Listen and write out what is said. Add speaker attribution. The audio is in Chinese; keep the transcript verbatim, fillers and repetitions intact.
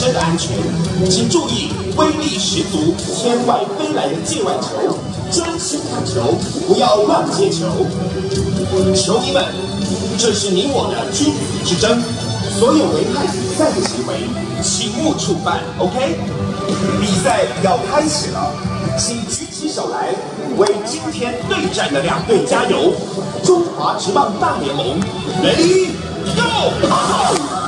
Speaker 1: 身安全。请注意，威力十足、天外飞来的界外球，专心看球，不要乱接球。球迷们，这是你我的君子之争，所有危害比赛的行为，请勿触犯。OK？ 比赛要开始了，请举起手来，为今天对战的两队加油！中华职棒大联盟 ，Ready Go！